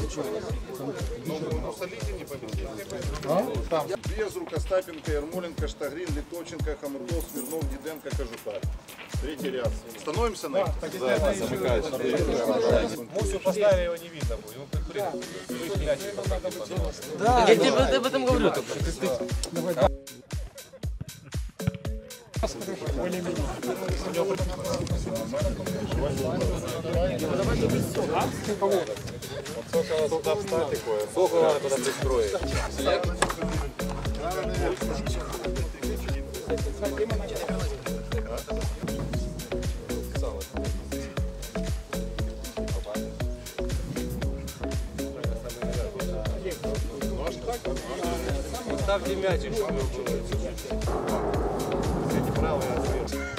Там Безрук, Остапенко, Ермоленко, Штагрин, Литовченко, Хамурдов, Смирнов, Диденко, Кожухар. Третий ряд. Становимся на Мусю поставили, его не видно будет. Да, я тебе об этом говорю. Сокола надо туда пристроить. Ставьте мячик, чтобы было. Правый ответ.